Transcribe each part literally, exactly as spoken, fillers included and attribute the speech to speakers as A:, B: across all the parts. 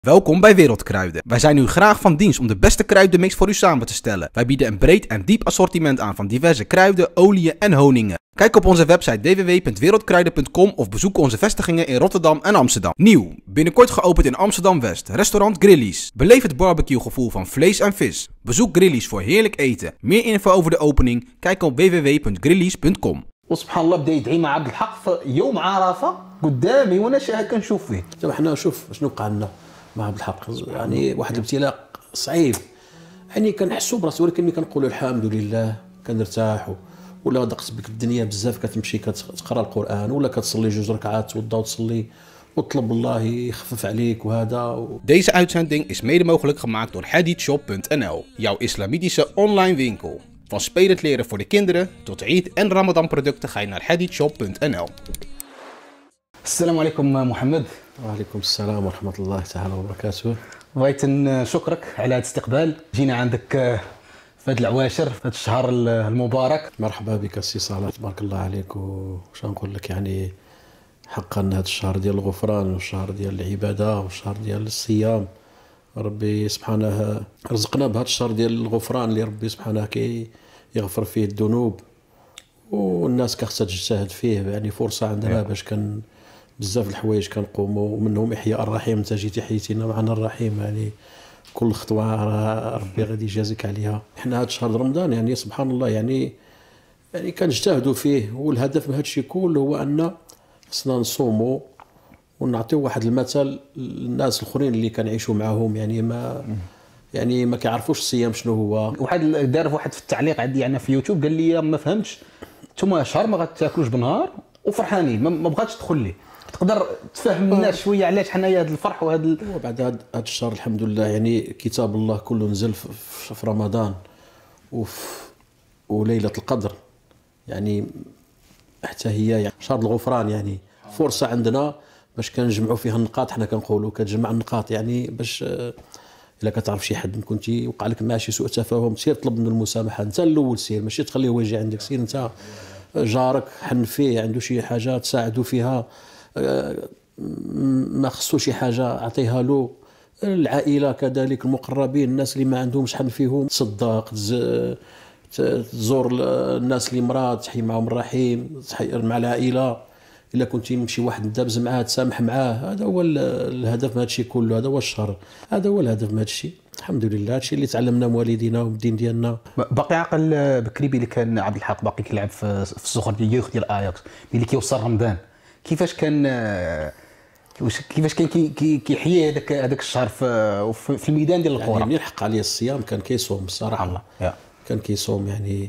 A: Welkom bij Wereldkruiden. Wij zijn u graag van dienst om de beste kruidenmix voor u samen te stellen. Wij bieden een breed en diep assortiment aan van diverse kruiden, oliën en honingen. Kijk op onze website w w w punt wereldkruiden punt com of bezoek onze vestigingen in Rotterdam en Amsterdam. Nieuw, binnenkort geopend in Amsterdam-West, restaurant Grillies. Beleef het barbecue gevoel van vlees en vis. Bezoek Grillies voor heerlijk eten. Meer info over de opening, kijk op w w w punt grillies punt com.
B: وسبحان الله بدا يدعي مع عبد الحق في يوم عرفه قدامي وانا شاهد كنشوف فيه.
C: حنا شوف شنو وقع لنا مع عبد الحق، يعني واحد الابتلاء صعيب، يعني كنحسوا براسي ولكن ملي كنقولوا الحمد لله كنرتاحوا. ولا ضاقت بك الدنيا بزاف كتمشي كتقرا القران ولا كتصلي جوج ركعات توضا وتصلي وطلب الله يخفف عليك وهذا.
A: Deze uitzending is mede mogelijk gemaakt door hadithshop punt n l, jouw islamitische online winkel. Van spelend leren voor de kinderen tot Eid en Ramadan producten ga je naar hadithshop punt n l.
B: السلام عليكم محمد.
C: وعليكم السلام ورحمة الله تعالى وبركاته.
B: بغيت نشكرك على هذا الاستقبال. جينا عندك في هذه العواشر في هذا الشهر المبارك.
C: مرحبا بك سي صالح، تبارك الله عليك. وش نقول لك، يعني حقا هذا الشهر ديال الغفران والشهر ديال العبادة والشهر ديال الصيام، ربي سبحانه رزقنا بهذا الشهر ديال الغفران اللي ربي سبحانه كي يغفر فيه الذنوب والناس كخصها تجتهد فيه. يعني فرصة عندنا باش كان بزاف الحوايج كنقوموا، ومنهم احياء الرحيم. انت جيتي حييتينا معنا الرحيم، يعني كل خطوه راه ربي غادي يجازيك عليها. حنا هذا الشهر رمضان يعني سبحان الله يعني يعني كنجتهدوا فيه، والهدف من هذا الشيء كله هو ان خصنا نصوموا ونعطيو واحد المثل للناس الاخرين اللي كنعيشوا معاهم، يعني ما يعني ما كيعرفوش الصيام شنو هو.
B: واحد دار واحد في التعليق عندي انا في يوتيوب قال لي ما فهمتش، نتوما شهر ما غتاكلوش بالنهار وفرحانين، ما بغاتش تدخل لي. تقدر تفهم الناس شويه علاش حنايا هذا الفرح وهذا ال...
C: وبعد هذا الشهر الحمد لله يعني كتاب الله كله نزل في رمضان وفي وليله القدر، يعني حتى هي يعني شهر الغفران، يعني فرصه عندنا باش كنجمعوا فيها النقاط. حنا كنقولوا كتجمع النقاط، يعني باش الا كتعرف شي حد كنتي وقع لك معاه شي سوء تفاهم سير طلب منه المسامحه انت الاول، سير ماشي تخليه هو يجي عندك. سير انت جارك حن فيه عنده شي حاجه تساعدوا فيها، ما خصو شي حاجه اعطيها له. العائله كذلك المقربين، الناس اللي ما عندهمش حن فيهم تصدق، تزور الناس اللي مرات تحيي معهم الرحيم مع العائله. الا كنتي مشي واحد دابز معاه تسامح معاه، هذا هو الهدف من هذا الشيء كله. هذا هو الشهر، هذا هو الهدف من هذا الشيء. الحمد لله هذا الشيء اللي تعلمناه من والدينا والدين ديالنا.
B: باقي عاقل بكريبي اللي كان عبد الحق باقي كيلعب في في الصخر ديال يوخ ديال اياكس ملي كيوصل رمضان، كيفاش كان كيفاش كان كيحيي هذاك هذاك الشهر في في الميدان ديال الكره؟
C: يعني يلحق عليه الصيام كان كيصوم الصراحه،
B: الله
C: كان كيصوم يعني.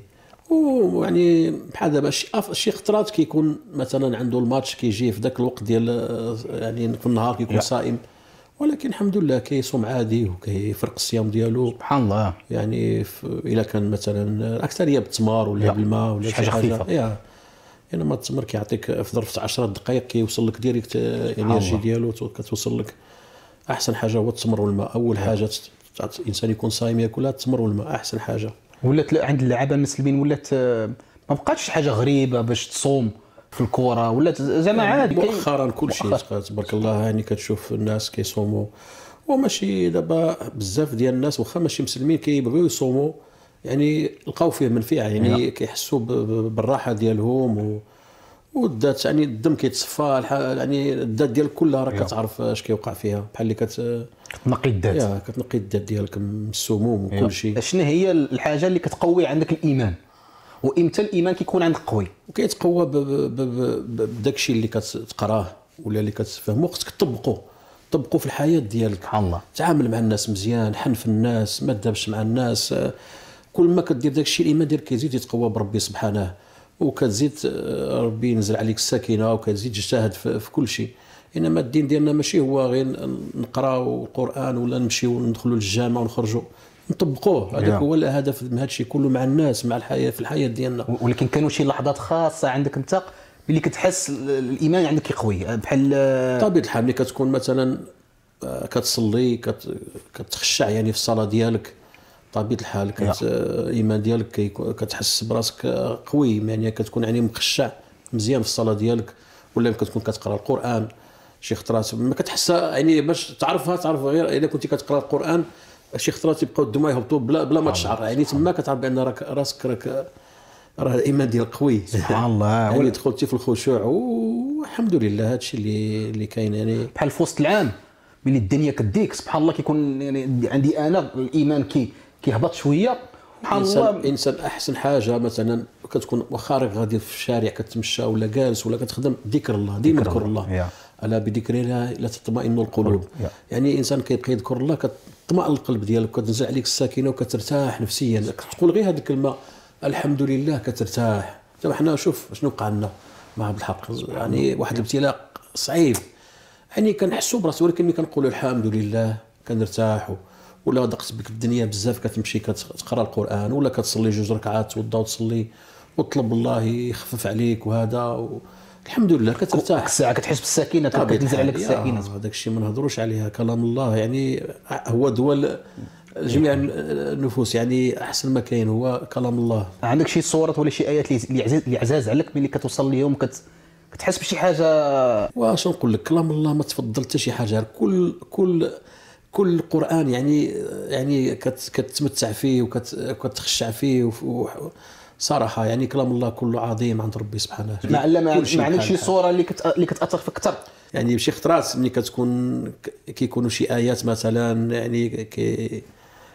C: ويعني بحال دابا شي شي خطرات كيكون مثلا عنده الماتش كيجي في ذاك الوقت ديال يعني في النهار كيكون صائم، ولكن الحمد لله كيصوم عادي وكيفرق الصيام ديالو
B: سبحان الله. يعني
C: الا كان مثلا الاكثريه بالتمر ولا بالماء ولا شي حاجه يا يعني ما التمر كيعطيك في ظرف عشرة دقائق كيوصل لك ديريكت الانرجي ديالو كتوصل لك. احسن حاجه هو التمر والماء، اول حاجه الانسان يكون صايم ياكلها التمر والماء، احسن حاجه.
B: ولات عند اللعابه المسلمين ولات ما بقاتش حاجه غريبه باش تصوم في الكره، ولات زعما عادي
C: مؤخرا كل شيء تبارك الله. يعني كتشوف الناس كيصوموا، وماشي دابا بزاف ديال الناس واخا ماشي مسلمين كيبغيو يصوموا، يعني لقاو فيه منفعه، يعني كيحسوا بالراحه ديالهم و والذات يعني الدم كيتصفى، يعني الذات ديالك كلها راه كتعرف اش كيوقع فيها، بحال اللي كت
B: كتنقي الذات.
C: يا كتنقي الذات ديالك من السموم وكل شيء.
B: شنو هي الحاجه اللي كتقوي عندك الايمان، وامتى الايمان كيكون عندك قوي؟
C: وكيتقوى بداك الشيء اللي كتقراه ولا اللي كتفهمو، خصك تطبقو طبقو في الحياه ديالك.
B: سبحان الله.
C: تعامل مع الناس مزيان، حن في الناس، ما تدابش مع الناس. كل ما كدير داك الشيء الايمان ديالك كيزيد يتقوى بربي سبحانه، وكتزيد ربي ينزل عليك السكينه وكتزيد تجتهد في, في كل شيء. انما الدين ديالنا ماشي هو غير نقراو القران ولا نمشيو ندخلوا للجامع ونخرجوا، نطبقوه. هذاك هو الهدف من هذا الشيء كله مع الناس، مع الحياه في الحياه ديالنا.
B: ولكن كانوا شي لحظات خاصه عندك انت اللي كتحس الايمان عندك يقوي، بحال
C: طبيعه الحال ملي كتكون مثلا كتصلي كتخشع يعني في الصلاه ديالك، طبيعه الحال كت الايمان ديالك كتحس براسك قوي، يعني كتكون يعني مخشع مزيان في الصلاه ديالك. ولا كتكون كتقرا القران شي خطرات ما كتحسها يعني باش تعرفها تعرف غير اذا كنتي كتقرا القران شي خطرات يبقاو الدموع يهبطوا بلا بلا ما تشعر يعني تما كتعرف بان راك راسك راك راه الايمان ديالك قوي
B: سبحان الله.
C: يعني دخلتي في الخشوع والحمد لله هذا الشيء اللي اللي كاين يعني
B: بحال في وسط العام ملي الدنيا كديك سبحان الله كيكون يعني عندي انا الايمان كي كيهبط شويه سبحان
C: الله.
B: الله
C: انسان احسن حاجه مثلا كتكون واخا راك غادي في الشارع كتمشى ولا جالس ولا كتخدم ذكر الله ديما ذكر الله, الله. الا بذكر الله لا تطمئن القلوب يا. يعني انسان كيبقى يذكر الله كتطمئن القلب ديالك كتنزل عليك السكينه وكترتاح نفسيا كتقول غير هذه الكلمه الحمد لله كترتاح. دابا حنا شوف شنو وقع لنا مع عبد الحق يعني واحد الابتلاء صعيب يعني كنحسوا براسي ولكن ملي كنقولوا الحمد لله كنرتاحوا ولا ضقت بك الدنيا بزاف كتمشي كتقرا القران ولا كتصلي جوج ركعات توضا وتصلي وتطلب الله يخفف عليك وهذا و... الحمد لله كترتاح
B: الساعه كتحس بالسكينه كتنزل عليك السكينه.
C: هذاك الشيء ما نهضروش عليها كلام الله يعني هو دول جميع النفوس يعني احسن ما كاين هو كلام الله.
B: عندك شي صورات ولا شي ايات اللي عزاز اللي عزاز عليك ملي كتوصل ليهم كت... كتحس بشي حاجه؟
C: واش نقول لك كلام الله ما تفضل حتى شي حاجه كل كل كل القرآن يعني يعني كتمتع فيه وكتخشع فيه صراحة يعني كلام الله كله عظيم عند ربي سبحانه.
B: ما ما عندك شي صورة اللي كت اللي كتأثر فيك أكثر؟
C: يعني بشي خطرات ملي كتكون كيكونوا شي آيات مثلا يعني كي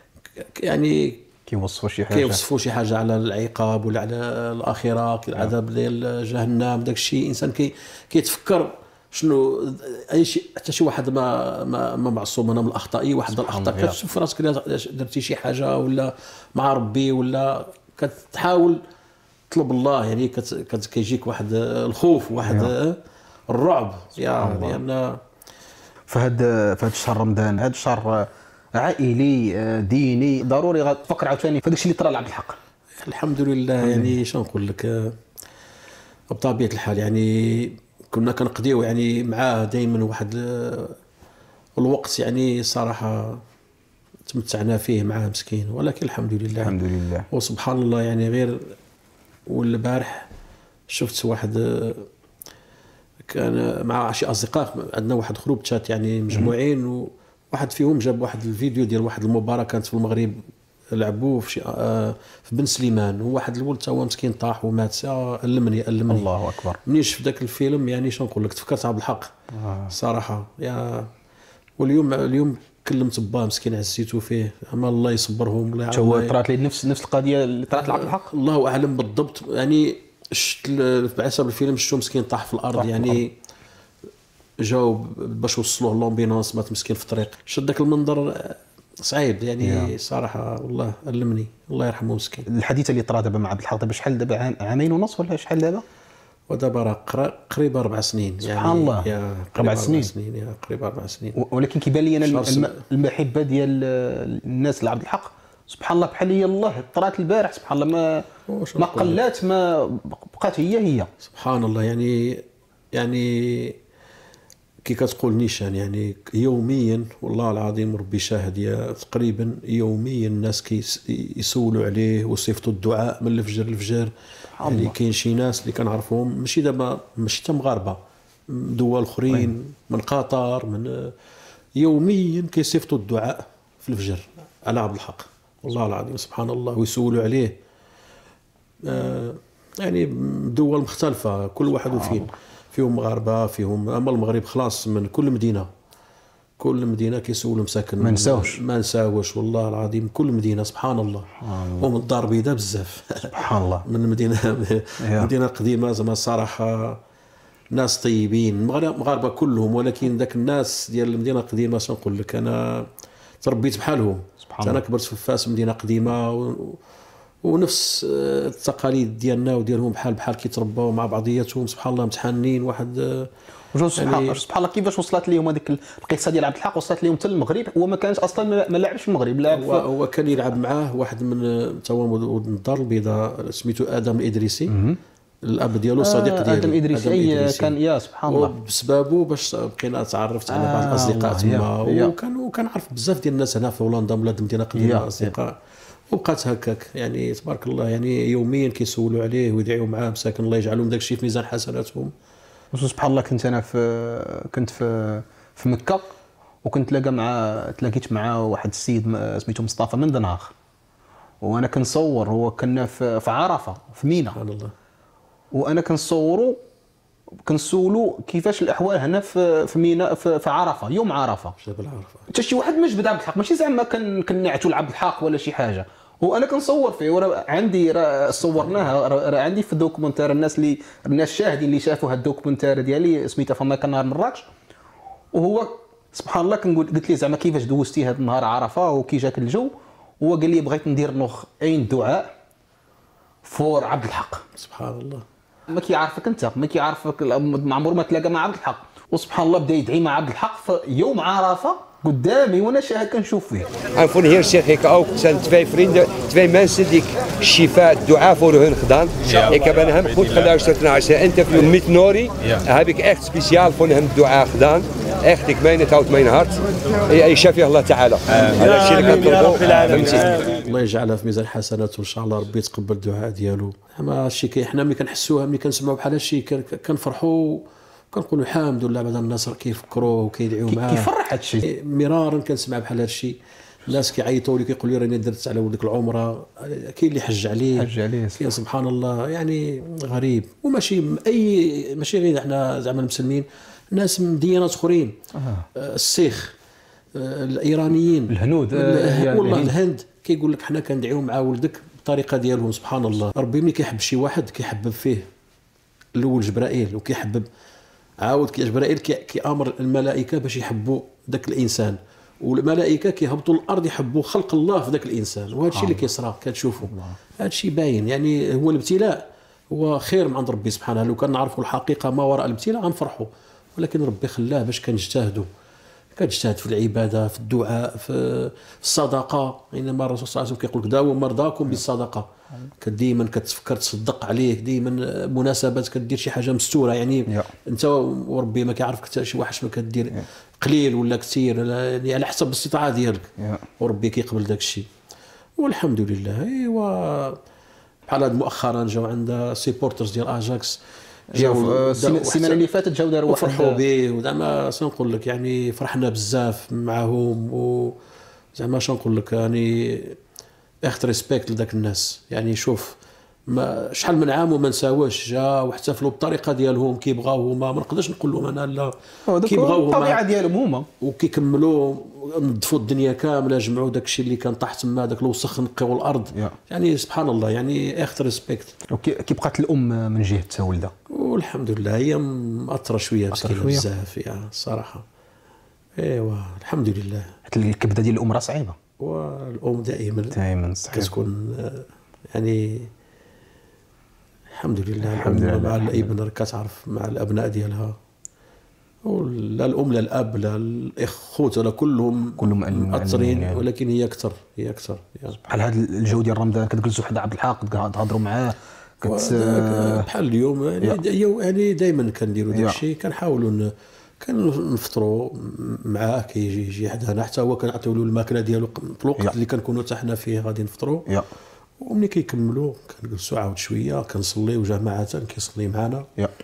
C: يعني
B: كيوصفوا شي حاجة
C: كيوصفوا شي حاجة على العقاب ولا على الآخرة العذاب ديال جهنم داك الشيء إنسان كي كيتفكر شنو اي شيء حتى شي واحد ما ما, ما معصوم من الاخطاء اي واحد الاخطاء كتشوف راسك درتي شي حاجه ولا مع ربي ولا كتحاول تطلب الله يعني كت كيجيك واحد الخوف واحد الرعب يا لان
B: فهاد فهاد شهر رمضان هاد شهر عائلي ديني ضروري غتفكر عاوتاني في داكشي اللي طرا لعبد الحق.
C: الحمد لله يعني شنو نقول لك بطبيعه الحال يعني كنا كنقضيو يعني معاه دائما واحد الوقت يعني صراحه تمتعنا فيه معاه مسكين ولكن الحمد لله
B: الحمد لله
C: وسبحان الله يعني غير والبارح شفت واحد كان مع شي اصدقاء عندنا واحد جروب تشات يعني مجموعين وواحد فيهم جاب واحد الفيديو ديال واحد المباراه كانت في المغرب لعبوه في آه في بن سليمان وواحد الولد تا هو مسكين طاح ومات المني المني
B: الله اكبر.
C: مني شفت ذاك الفيلم يعني شنو نقول لك تفكرت عبد الحق آه. صراحه يا واليوم اليوم كلمت باه مسكين عزيتو فيه اما الله يصبرهم الله
B: يعاون. هو طرات لي نفس نفس القضيه اللي طرات لعبد الحق
C: الله اعلم بالضبط يعني شفت بحسب الفيلم شفتو مسكين طاح في الارض طاح يعني جاو باش وصلوه لومبينونس مات مسكين في الطريق شفت ذاك المنظر صعيب يعني yeah. صراحه والله علمني الله يرحمه مسكين.
B: الحديث اللي طرا دابا مع عبد الحق دابا شحال دابا عامين ونص ولا شحال دابا؟
C: ودابا راه قريبه اربع سنين
B: سبحان يعني الله
C: يا
B: اربع سنين
C: سنين يا قريبه اربع سنين
B: ولكن كيبان لي انا المحبه ديال الناس لعبد الحق سبحان الله بحال هي الله طرات البارح سبحان الله ما ما قلات ما بقات هي هي
C: سبحان الله يعني يعني كي كتقول نيشان يعني يوميا والله العظيم ربي شاهد يا تقريبا يوميا الناس كيسولوا عليه وصيفطوا الدعاء من الفجر للفجر يعني كاين شي ناس اللي كنعرفهم ماشي دابا ماشي حتى مغاربه دول اخرين من قطر من يوميا كيصيفطوا الدعاء في الفجر على عبد الحق والله العظيم سبحان الله ويسولوا عليه آه يعني دول مختلفه كل واحد وفين فيهم مغاربه فيهم اما المغرب خلاص من كل مدينه كل مدينه كيسولوا مساكن
B: ما نساوش
C: ما نساوش والله العظيم كل مدينه سبحان الله ومن الدار البيضاء بزاف
B: سبحان الله
C: من مدينه مدينه قديمه زعما الصراحه ناس طيبين مغاربه كلهم ولكن ذاك الناس ديال المدينه القديمه شنو نقول لك انا تربيت بحالهم انا كبرت في فاس مدينه قديمه و... ونفس التقاليد ديالنا وديالهم بحال بحال كيترباو مع بعضياتهم سبحان الله متحنين واحد
B: سبحان الله سبحان الله كيفاش وصلت لهم هذيك القصه ديال عبد الحق وصلت لهم حتى المغرب هو ما كانش اصلا ما لعبش في المغرب لعب
C: هو, هو كان يلعب معاه واحد من تا هو ولد الدار البيضاء سميتو ادم الادريسي الاب ديالو صديق ديالي
B: ادم الادريسي كان يا سبحان الله
C: بسببه باش بقينا تعرفت على بعض الاصدقاء تما وكانوا كنعرف بزاف ديال الناس هنا في هولندا بلاد المدينه قديمه اصدقاء وبقات هكاك يعني تبارك الله يعني يوميا كيسولوا عليه ويدعيوا معاه مساكن الله يجعلهم داك الشيء في ميزان حسناتهم
B: سبحان الله كنت انا في كنت في في مكه، وكنت تلاقى مع تلاقيت مع واحد السيد سميتو مصطفى من دناخ، وانا كنصور، هو كنا في في عرفه في مينا
C: سبحان الله.
B: وانا كنصوروا كنسولو كيفاش الاحوال هنا في في مينا في, في عرفه يوم عرفه.
C: جبل عرفه
B: حتى شي واحد ما جبد عبد الحق، ماشي زعما كن كنعتوا لعبد الحق ولا شي حاجه، وانا كنصور فيه، وراه عندي راه صورناها، راه عندي في الدوكيومنتير، الناس اللي الناس الشاهدين اللي شافوا هاد الدوكيومنتير ديالي سميتها فما كان نهار مراكش. وهو سبحان الله كنقول قلت ليه زعما كيفاش دوزتي هاد النهار عرفه وكي جاك الجو، هو قال لي بغيت ندير نوخ عين دعاء فور عبد الحق.
C: سبحان الله.
B: ما كيعرفك انت، ما كيعرفك، ما عمره ما تلاقى مع عبد الحق، وسبحان الله بدا يدعي مع عبد الحق في يوم عرفه قدامي وانا شاهد كنشوف فيه.
D: Van hier zeg ik ook, het zijn twee vrienden, twee mensen die ik shifa, dua voor hun gedaan. Ja. Ik heb aan hem goed geluisterd naar zijn interview met Nori. Ja. Daar heb ik echt speciaal voor hem dua gedaan. Echt, ik meen het uit mijn hart. يشافي الله تعالى. هذا الشيء اللي كنطلبوا.
C: الله يجعلها في ميزان حسناته وان شاء الله ربي يتقبل الدعاء ديالو. اما الشيء كي حنا ملي كنحسوها ملي كنسمعوا بحال هادشي كنفرحوا، كنقولوا الحمد لله بعد الناس كيفكروا وكيدعيو معاه.
B: كيفرح هادشي
C: مرارا كنسمع بحال هادشي، الناس كيعيطوا لي كيقولوا لي راني درت على ولدك العمره، كاين اللي حج عليه
B: حج عليه
C: كاين سبحان الله، يعني غريب. وماشي اي ماشي غير احنا زعما المسلمين، ناس من ديانات اخرين، آه. السيخ، آه الايرانيين،
B: الهنود،
C: آه والله الهند كيقول لك حنا كندعيو مع ولدك بالطريقه ديالهم. سبحان الله. ربي ملي كيحب شي واحد كيحبب فيه الاول جبرائيل، وكيحبب عاود كي جبرائيل كيامر الملائكه باش يحبوا ذاك الانسان، والملائكه كيهبطوا الارض يحبوا خلق الله في ذاك الانسان. وهذا الشيء اللي كيصرى كتشوفوا، هذا الشيء باين. يعني هو الابتلاء هو خير من عند ربي سبحانه. لو كان نعرفوا الحقيقه ما وراء الابتلاء غنفرحوا، ولكن ربي خلاه باش كنجتهدوا، كتجتهد في العباده، في الدعاء، في الصدقه. انما الرسول صلى الله عليه وسلم كيقول لك داووا مرضاكم بالصدقه، ديما كتفكر تصدق عليه، ديما مناسبات كدير شي حاجه مستوره. يعني يا. انت وربي ما كيعرفك حتى شي واحد شنو كدير، قليل ولا كثير، يعني على حسب الاستطاعه ديالك، وربي كيقبل داك الشيء والحمد لله. ايوا بحال هاد مؤخرا جاو عندنا سيبورترز ديال اجاكس،
B: جاو السيمانه اللي فاتت جاو داروا واحد
C: فرحوا به، وزعما شنو نقول لك، يعني فرحنا بزاف معاهم، وزعما شنو نقول لك، يعني اخت ريسبكت لذاك الناس. يعني شوف ما شحال من عام وما نساوش، جا واحتفلوا بالطريقه ديالهم كيبغاو هما، ما نقدرش نقول لهم انا لا،
B: كيبغاو هما الطبيعه ديالهم هما،
C: وكيكملوا نظفوا الدنيا كامله، جمعوا داك الشيء اللي كان طاح تما، داك الوسخ نقيوا الارض. yeah. يعني سبحان الله، يعني اخت ريسبكت.
B: وكي بقات الام من جهه ولدها،
C: والحمد لله هي مأثره شويه مسكينه بزاف يا الصراحه. ايوا الحمد لله.
B: الكبده ديال الام راه صعيبه،
C: والام دائما
B: دائما
C: كتكون يعني الحمد لله. الحمد لله مع الابن راك كتعرف مع الابناء ديالها، لا الام لا الاب لا الاخوت ولا كلهم
B: كلهم
C: مأثرين، يعني. ولكن هي اكثر هي اكثر
B: بحال هذا الجو ديال رمضان كتجلسوا حدا عبد الحق تهضروا معاه
C: كت... بحال اليوم يعني, يعني دائما كنديروا داك الشيء، كنحاولوا كنفطروا معاه، كيجي يجي حدانا، حتى هو كنعطيو له الماكله ديالو في الوقت اللي كنكونوا حتى حنا فيه غادي نفطروا. وملي كيكملوا كنجلسوا عاود شويه كنصليو جماعه، كيصلي معنا.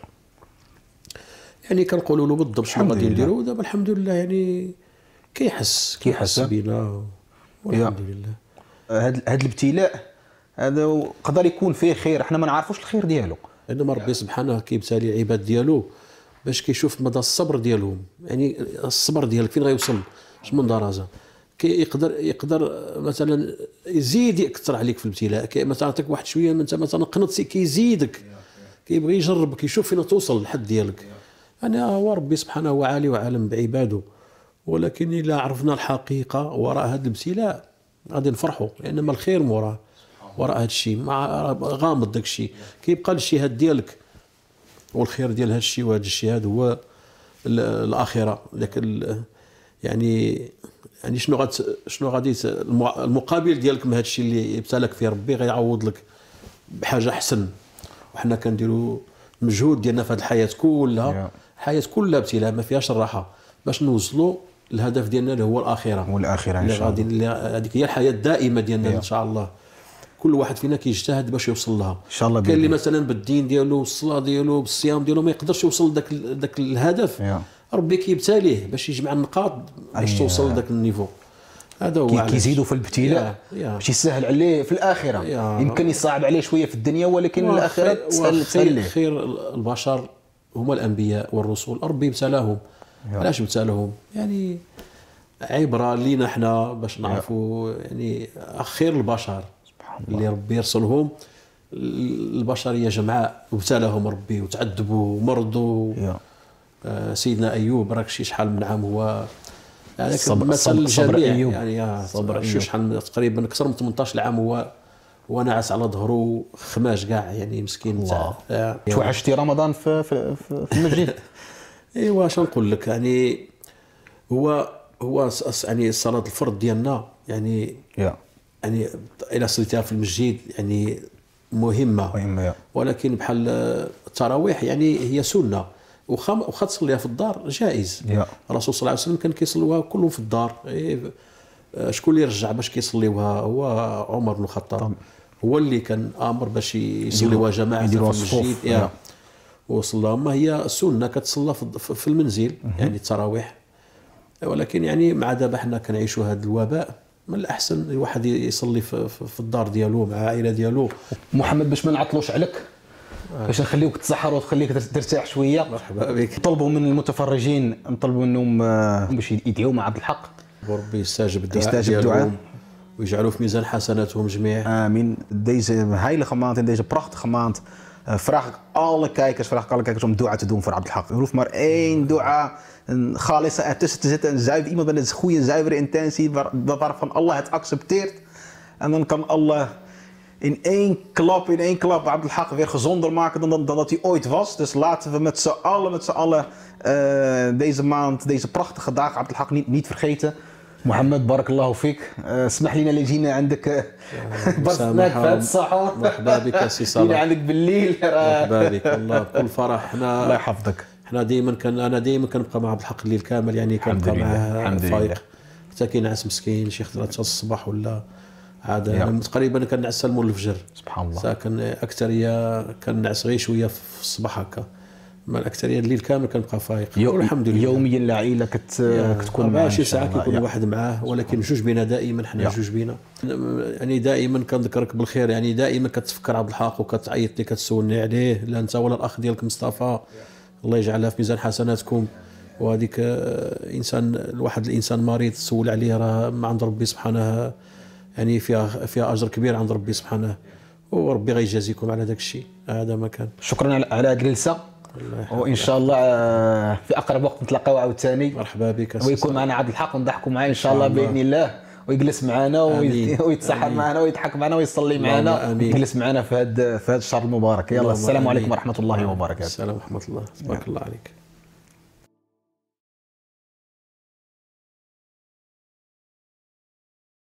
C: يعني كنقولوا له بالضبط شنو غادي نديروا. دابا الحمد لله يعني كيحس كيحس بينا والحمد لله.
B: هذا هذا الابتلاء هذا يقدر يكون فيه خير، احنا ما نعرفوش الخير ديالو،
C: انما ربي سبحانه كيبتلي العباد ديالو باش كيشوف مدى الصبر ديالهم. يعني الصبر ديالك فين غيوصل، شنو من درجه يقدر يقدر مثلا يزيد يكثر عليك في الابتلاء. مثلا عطيك واحد شويه انت مثلا قنط كيزيدك، كيبغي يجرب، كيشوف فين توصل الحد ديالك. يعني هو ربي سبحانه هو عالي وعالم بعباده، ولكن الا عرفنا الحقيقه وراء هذا الابتلاء غادي نفرحوا، انما الخير موراه وراء هذا الشيء، مع غامض داك الشيء كيبقى الاجتهاد ديالك، والخير ديال هذا الشيء وهذا الاجتهاد هو الاخره. لكن يعني يعني شنو غاد شنو غادي المقابل ديالك من هذا الشيء اللي ابتلاك فيه ربي غيعوض لك بحاجه احسن. وحنا كنديروا المجهود ديالنا في هذه الحياه كلها، الحياه كلها ابتلاء ما فيهاش الراحه، باش نوصلوا الهدف ديالنا اللي هو الاخره.
B: والاخره ان شاء الله،
C: هذيك هي الحياه الدائمه ديالنا ان شاء الله. كل واحد فينا كيجتهد باش يوصل لها ان
B: شاء الله.
C: كاين اللي مثلا بالدين ديالو بالصلاه ديالو بالصيام ديالو ما يقدرش يوصل لذاك ذاك الهدف
B: يا.
C: ربي كيبتاليه باش يجمع النقاط باش توصل لذاك النيفو. هذا هو
B: كيزيدوا في الابتلاء باش يسهل عليه في الاخره. يمكن يصعب عليه شويه في الدنيا ولكن الاخره تسهل تسهل.
C: خير البشر هما الانبياء والرسل، ربي ابتلاهم. علاش ابتلاهم؟ يعني عبره لينا حنا باش نعرفوا يعني خير البشر اللي ربي يرسلهم. البشريه جمعاء وابتلاهم ربي وتعذبوا ومرضوا. آه سيدنا ايوب راك شي شحال من عام هو هذاك
B: صبر
C: مثل الجميع يعني
B: صبر
C: شي شحال تقريبا اكثر من ثمانطاش عام هو ونعس على ظهره خماش كاع يعني مسكين تاع.
B: آه. توحشتي رمضان في في, في المسجد؟
C: ايوا اش نقول لك يعني هو هو يعني صلاه الفرض ديالنا يعني
B: يا.
C: يعني الى صليتها في المسجد يعني مهمه
B: مهمه
C: ولكن بحال التراويح يعني هي سنه وخا واخا تصليها في الدار جائز.
B: يا.
C: الرسول صلى الله عليه وسلم كان كيصليوها كلهم في الدار. إيه شكون اللي رجع باش كيصليوها؟ هو عمر بن الخطاب هو اللي كان امر باش يصليوها جماعه في المسجد. يا وصلى ما هي سنه كتصلى في المنزل يعني التراويح. ولكن يعني مع دابا حنا كنعيشوا هذا الوباء من الاحسن الواحد يصلي في, في الدار ديالو مع العائله ديالو.
B: محمد باش ما نعطلوش عليك باش نخليوك تسحر وتخليك ترتاح شويه.
C: مرحبا بك.
B: نطلبوا من المتفرجين نطلبوا منهم باش يدعيوا مع عبد الحق
C: وربي يستجب الدعاء
B: يستجب الدعاء
C: ويجعلوا في ميزان حسناتهم جميع.
B: امين. Deze heilige maand in deze prachtige maand uh, vraag ik alle kijkers, vraag ik alle kijkers om dua te doen voor Abdel Haq. Er hoeft maar één dua, een khalisa ertussen te zitten, een zuiver, iemand met een goede zuivere intentie waar, waarvan Allah het accepteert. En dan kan Allah in één klap, in één klap Abdel Haq weer gezonder maken dan, dan, dan dat hij ooit was. Dus laten we met z'n allen, met z'n allen uh, deze maand, deze prachtige dagen Abdel Haq niet, niet vergeten. محمد بارك الله فيك. اسمح لنا اللي جينا عندك برسناك في هذا السحور.
C: مرحبا بك سي صلاح.
B: جينا عندك بالليل.
C: مرحبا بك والله بكل فرح. حنا
B: الله يحفظك.
C: حنا دائما كان انا دائما كنبقى مع عبد الحق الليل كامل يعني كنبقى معاه فايق حتى كينعس مسكين شي ثلاثة الصباح ولا عاد يعني تقريبا كنعس مول الفجر.
B: سبحان الله.
C: ساكن اكثريه كنعس غير شويه في الصباح هكا. ما الاكثريه الليل كامل كنبقى فايق والحمد لله.
B: يوميا العائله كت... كتكون معاه
C: شي ساعه كيكون واحد معاه ولكن جوج بينا دائما حنا جوج بينا يعني دائما كنذكرك بالخير يعني دائما كتفكر عبد الحق وكتعيط لي كتسولني عليه لا انت ولا الاخ ديالك مصطفى الله يجعلها في ميزان حسناتكم. وهذيك انسان الواحد الانسان مريض تسول عليه راه ما عند ربي سبحانه يعني فيها فيها اجر كبير عند ربي سبحانه وربي غيجازيكم على داك الشيء. هذا ما كان.
B: شكرا على هذه الجلسه وان شاء الله في اقرب وقت نتلاقاو عاوتاني.
C: مرحبا بك
B: ويكون معنا عبد الحق ونضحكوا معاه ان شاء الله باذن الله ويجلس معنا ويتسحر معنا ويضحك معنا ويصلي معنا ويجلس معنا في هذا في هذا الشهر المبارك. يلا السلام عليكم ورحمه الله وبركاته.
C: السلام ورحمه الله تبارك الله عليك.